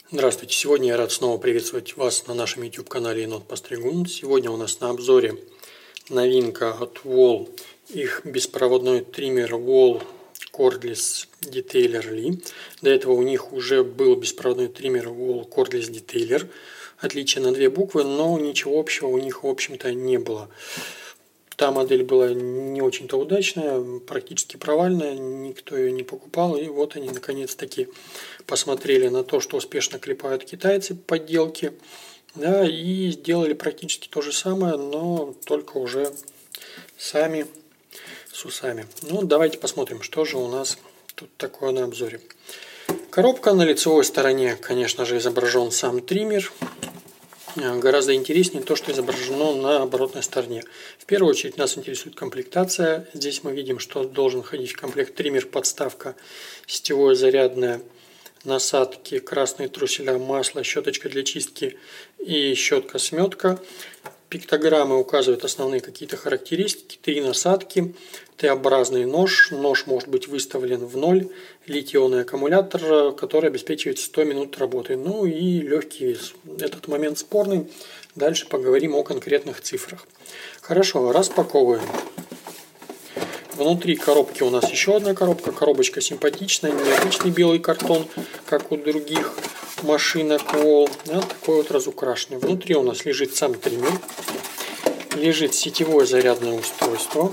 Здравствуйте! Сегодня я рад снова приветствовать вас на нашем YouTube-канале Енот Постригун. Сегодня у нас на обзоре новинка от Wahl, их беспроводной триммер Wahl Cordless Detailer Li. До этого у них уже был беспроводной триммер Wahl Cordless Detailer. Отличие на две буквы, но ничего общего у них, в общем-то, не было. Та модель была не очень-то удачная, практически провальная, никто ее не покупал. И вот они наконец-таки посмотрели на то, что успешно клепают китайцы подделки, да, и сделали практически то же самое, но только уже сами с усами. Ну, давайте посмотрим, что же у нас тут такое на обзоре. Коробка. На лицевой стороне, конечно же, изображен сам триммер. Гораздо интереснее то, что изображено на оборотной стороне. В первую очередь нас интересует комплектация. Здесь мы видим, что должен входить в комплект триммер, подставка, сетевое зарядное, насадки, красные труселя, масло, щеточка для чистки и щетка-сметка. Пиктограммы указывают основные какие-то характеристики. 3 насадки, Т-образный нож. Нож может быть выставлен в ноль. Литий-ионный аккумулятор, который обеспечивает 100 минут работы. Ну и легкий вес. Этот момент спорный. Дальше поговорим о конкретных цифрах. Хорошо, распаковываем. Внутри коробки у нас еще одна коробка. Коробочка симпатичная, необычный белый картон, как у других машинок Wahl. Вот такой вот разукрашенный. Внутри у нас лежит сам триммер. Лежит сетевое зарядное устройство.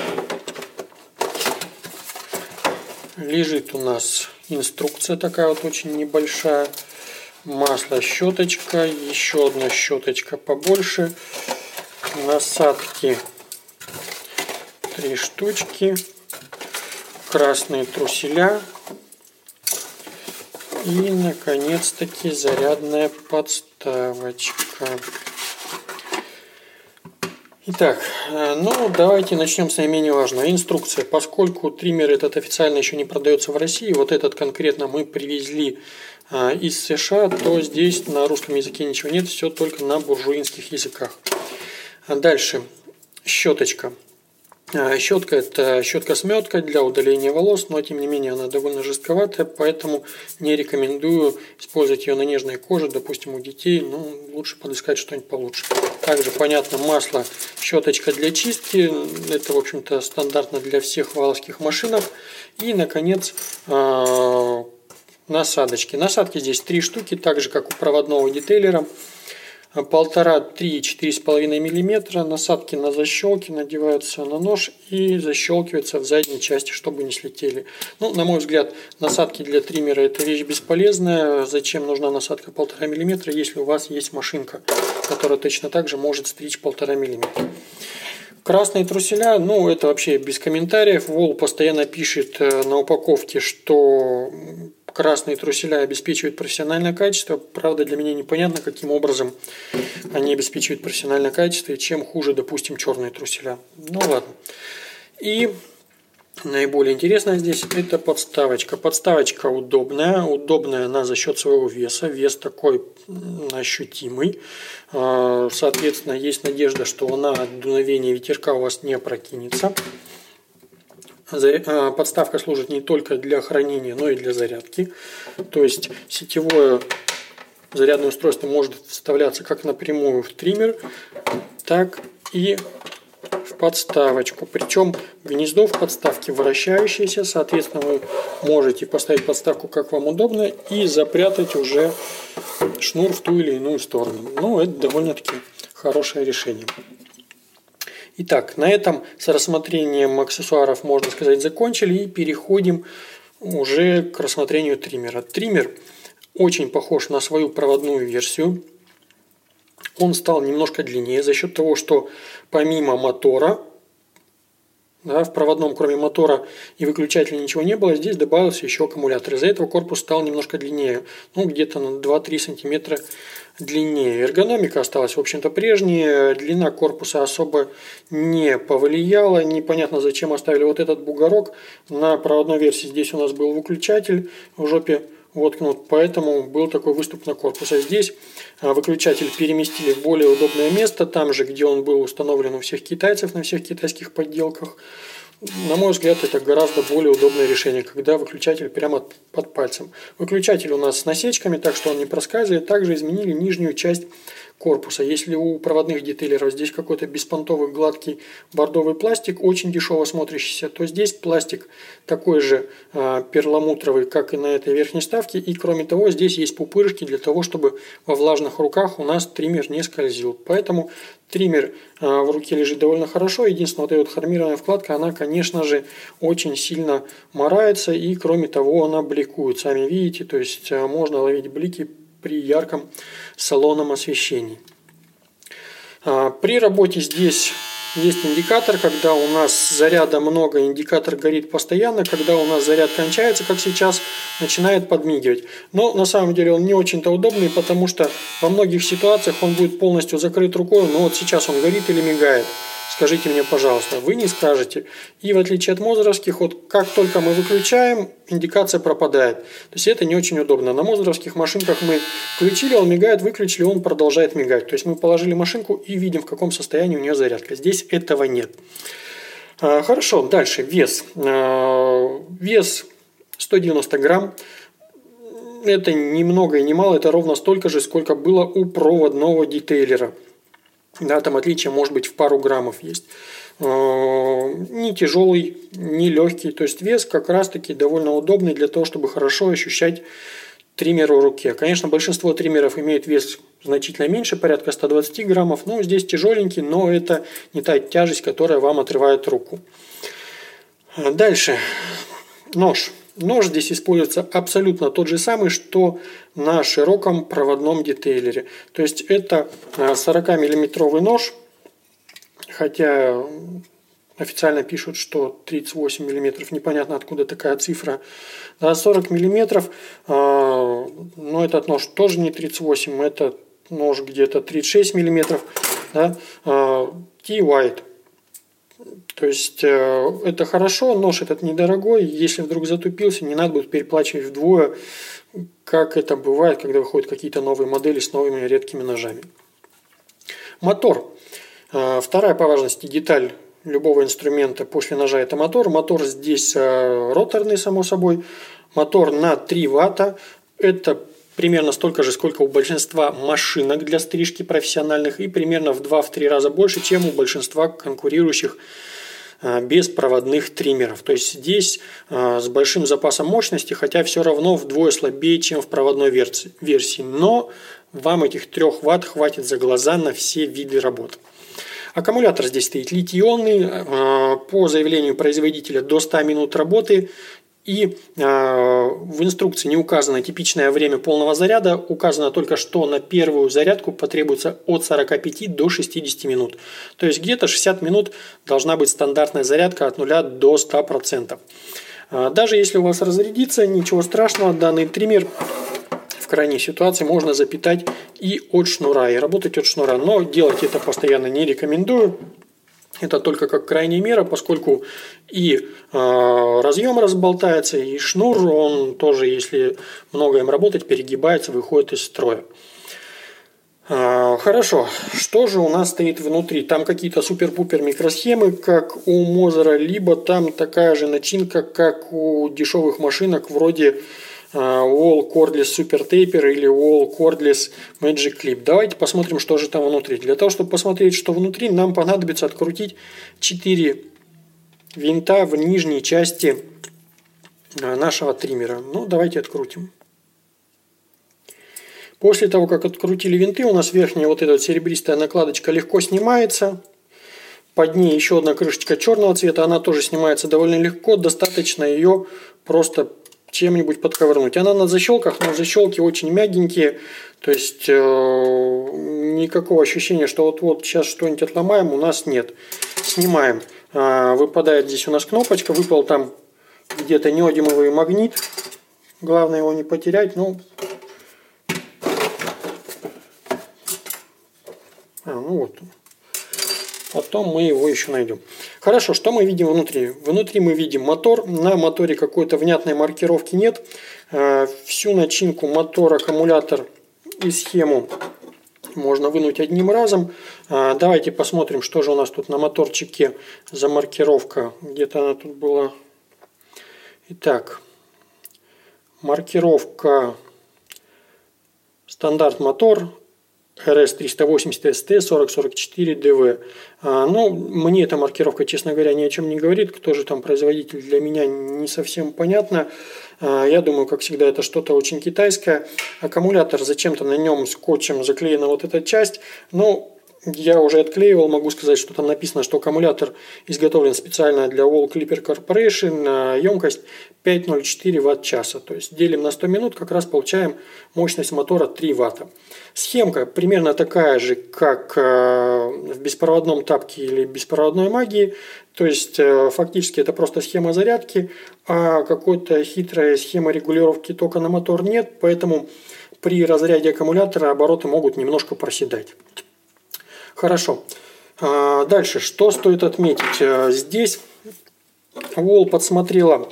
Лежит у нас инструкция такая вот очень небольшая. Масло, щеточка. Еще одна щеточка побольше. Насадки 3 штучки. Красные труселя. И, наконец-таки, зарядная подставочка. Итак, ну давайте начнем с наименее важного. Инструкция. Поскольку триммер этот официально еще не продается в России, вот этот конкретно мы привезли из США, то здесь на русском языке ничего нет, все только на буржуинских языках. Дальше. Щеточка. Щетка – это щетка-сметка для удаления волос, но тем не менее она довольно жестковатая, поэтому не рекомендую использовать ее на нежной коже, допустим, у детей, ну, лучше подыскать что-нибудь получше. Также, понятно, масло, щеточка для чистки, это, в общем-то, стандартно для всех валовских машинок. И, наконец, насадочки. Насадки здесь 3 штуки, так же, как у проводного детейлера. 1,5, 3, 4,5 мм. Насадки на защелки надеваются на нож и защелкиваются в задней части, чтобы не слетели. Ну, на мой взгляд, насадки для триммера это вещь бесполезная. Зачем нужна насадка 1,5 мм, если у вас есть машинка, которая точно так же может стричь 1,5 мм. Красные труселя, ну это вообще без комментариев. Wahl постоянно пишет на упаковке, что красные труселя обеспечивают профессиональное качество. Правда, для меня непонятно, каким образом они обеспечивают профессиональное качество и чем хуже, допустим, черные труселя. Ну ладно. И наиболее интересное здесь это подставочка. Подставочка удобная. Удобная она за счет своего веса. Вес такой ощутимый. Соответственно, есть надежда, что она от дуновения ветерка у вас не опрокинется. Подставка служит не только для хранения, но и для зарядки. То есть сетевое зарядное устройство может вставляться как напрямую в триммер, так и в подставочку. Причем гнездо в подставке вращающееся, соответственно, вы можете поставить подставку как вам удобно и запрятать уже шнур в ту или иную сторону. Ну, это довольно-таки хорошее решение. Итак, на этом с рассмотрением аксессуаров, можно сказать, закончили и переходим уже к рассмотрению триммера. Триммер очень похож на свою проводную версию. Он стал немножко длиннее за счет того, что помимо мотора, да, в проводном кроме мотора и выключателя ничего не было, здесь добавился еще аккумулятор. Из-за этого корпус стал немножко длиннее, ну где-то на 2-3 см длиннее. Эргономика осталась, в общем-то, прежняя, длина корпуса особо не повлияла. Непонятно, зачем оставили вот этот бугорок. На проводной версии здесь у нас был выключатель в жопе воткнут, поэтому был такой выступ на корпус. А здесь выключатель переместили в более удобное место, там же, где он был установлен у всех китайцев, на всех китайских подделках. На мой взгляд, это гораздо более удобное решение, когда выключатель прямо под пальцем. Выключатель у нас с насечками, так что он не проскальзывает. Также изменили нижнюю часть корпуса. Если у проводных детейлеров здесь какой-то беспонтовый гладкий бордовый пластик, очень дешево смотрящийся, то здесь пластик такой же перламутровый, как и на этой верхней вставке. И кроме того, здесь есть пупырышки для того, чтобы во влажных руках у нас триммер не скользил. Поэтому триммер в руке лежит довольно хорошо. Единственное, вот эта вот хромированная вкладка, она, конечно же, очень сильно морается. И кроме того, она бликует. Сами видите, то есть можно ловить блики при ярком салонном освещении. При работе здесь есть индикатор, когда у нас заряда много, индикатор горит постоянно, когда у нас заряд кончается, как сейчас, начинает подмигивать. Но на самом деле он не очень-то удобный, потому что во многих ситуациях он будет полностью закрыт рукой, но вот сейчас он горит или мигает. Скажите мне, пожалуйста, вы не скажете. И в отличие от мозеровских, вот как только мы выключаем, индикация пропадает. То есть это не очень удобно. На мозеровских машинках мы включили, он мигает, выключили, он продолжает мигать. То есть мы положили машинку и видим, в каком состоянии у нее зарядка. Здесь этого нет. Хорошо, дальше вес. Вес 190 грамм. Это ни много и ни мало, это ровно столько же, сколько было у проводного детейлера. Да, там отличие может быть в пару граммов есть. Не тяжелый, не легкий. То есть вес как раз таки довольно удобный для того, чтобы хорошо ощущать триммер в руке. Конечно, большинство триммеров имеют вес значительно меньше, порядка 120 граммов. Но здесь тяжеленький, но это не та тяжесть, которая вам отрывает руку. Дальше. Нож. Нож здесь используется абсолютно тот же самый, что на широком проводном детейлере. То есть это 40-миллиметровый нож, хотя официально пишут, что 38 миллиметров, непонятно откуда такая цифра. 40 миллиметров, но этот нож тоже не 38, этот нож где-то 36 миллиметров. Да? T-White. То есть это хорошо, нож этот недорогой, если вдруг затупился, не надо будет переплачивать вдвое, как это бывает, когда выходят какие-то новые модели с новыми редкими ножами. Мотор. Вторая по важности деталь любого инструмента после ножа — это мотор. Мотор здесь роторный, само собой. Мотор на 3 ватта. Это примерно столько же, сколько у большинства машинок для стрижки профессиональных, и примерно в 2-3 раза больше, чем у большинства конкурирующих беспроводных триммеров. То есть здесь с большим запасом мощности, хотя все равно вдвое слабее, чем в проводной версии. Но вам этих 3 Вт хватит за глаза на все виды работ. Аккумулятор здесь стоит литий-ионный, по заявлению производителя до 100 минут работы. И в инструкции не указано типичное время полного заряда, указано только, что на первую зарядку потребуется от 45 до 60 минут. То есть где-то 60 минут должна быть стандартная зарядка от 0 до 100%. Даже если у вас разрядится, ничего страшного, данный триммер в крайней ситуации можно запитать и от шнура, и работать от шнура. Но делать это постоянно не рекомендую. Это только как крайняя мера, поскольку и разъем разболтается, и шнур, он тоже, если много им работать, перегибается, выходит из строя. Хорошо, что же у нас стоит внутри? Там какие-то супер-пупер микросхемы, как у Мозера, либо там такая же начинка, как у дешевых машинок вроде Wall Cordless Super Taper или Wall Cordless Magic Clip. Давайте посмотрим, что же там внутри. Для того, чтобы посмотреть, что внутри, нам понадобится открутить 4 винта в нижней части нашего триммера. Ну, давайте открутим. После того, как открутили винты, у нас верхняя вот эта серебристая накладочка легко снимается. Под ней еще одна крышечка черного цвета, она тоже снимается довольно легко. Достаточно ее просто чем-нибудь подковырнуть. Она на защелках, но защелки очень мягенькие. То есть никакого ощущения, что вот сейчас что-нибудь отломаем, у нас нет. Снимаем. Выпадает здесь у нас кнопочка. Выпал там где-то неодимовый магнит. Главное его не потерять. Ну вот. Потом мы его еще найдем. Хорошо, что мы видим внутри? Внутри мы видим мотор. На моторе какой-то внятной маркировки нет. Всю начинку мотор, аккумулятор и схему можно вынуть одним разом. Давайте посмотрим, что же у нас тут на моторчике за маркировка. Где-то она тут была. Итак, маркировка стандарт мотор RS380ST 4044DV. Ну, мне эта маркировка, честно говоря, ни о чем не говорит. Кто же там производитель, для меня не совсем понятно. Я думаю, как всегда, это что-то очень китайское. Аккумулятор, зачем-то на нем скотчем заклеена вот эта часть. Ну, я уже отклеивал, могу сказать, что там написано, что аккумулятор изготовлен специально для Wall Clipper Corporation, емкость 5,04 Вт-часа. То есть делим на 100 минут, как раз получаем мощность мотора 3 Вт. Схемка примерно такая же, как в беспроводном тапке или беспроводной магии. То есть фактически это просто схема зарядки, а какой-то хитрой схемы регулировки тока на мотор нет, поэтому при разряде аккумулятора обороты могут немножко проседать. Хорошо. Дальше, что стоит отметить? Здесь Wall подсмотрела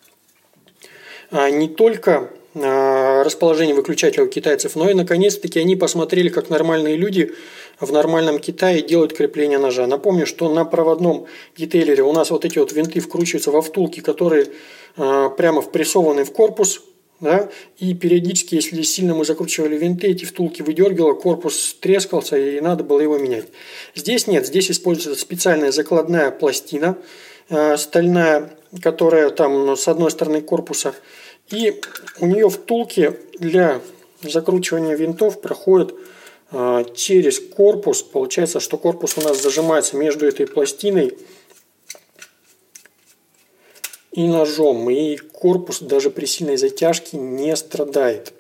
не только расположение выключателя у китайцев, но и наконец-таки они посмотрели, как нормальные люди в нормальном Китае делают крепление ножа. Напомню, что на проводном детейлере у нас вот эти вот винты вкручиваются во втулки, которые прямо впрессованы в корпус. Да? И периодически, если сильно мы закручивали винты, эти втулки выдергивало, корпус трескался и надо было его менять. Здесь нет, здесь используется специальная закладная пластина стальная, которая там с одной стороны корпуса. И у нее втулки для закручивания винтов проходят через корпус. Получается, что корпус у нас зажимается между этой пластиной и ножом, и корпус даже при сильной затяжке не страдает.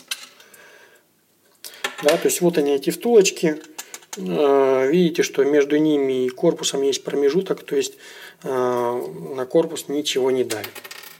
Да, то есть вот они, эти втулочки. Видите, что между ними и корпусом есть промежуток, то есть на корпус ничего не давит.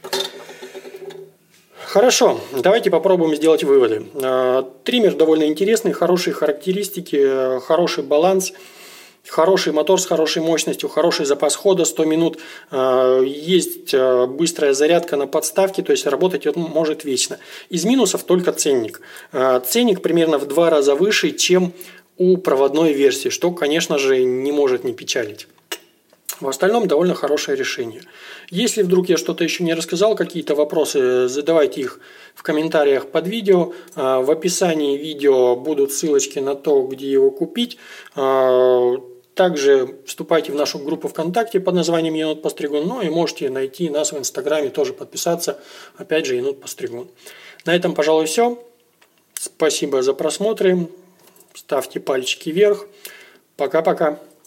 Хорошо, давайте попробуем сделать выводы. Триммер довольно интересный, хорошие характеристики, хороший баланс. Хороший мотор с хорошей мощностью, хороший запас хода, 100 минут, есть быстрая зарядка на подставке, то есть работать он может вечно. Из минусов только ценник. Ценник примерно в 2 раза выше, чем у проводной версии, что, конечно же, не может не печалить. В остальном довольно хорошее решение. Если вдруг я что-то еще не рассказал, какие-то вопросы, задавайте их в комментариях под видео. В описании видео будут ссылочки на то, где его купить. Также вступайте в нашу группу ВКонтакте под названием Енот Постригун. Ну и можете найти нас в Инстаграме, тоже подписаться. Опять же, Енот Постригун. На этом, пожалуй, все. Спасибо за просмотры. Ставьте пальчики вверх. Пока-пока.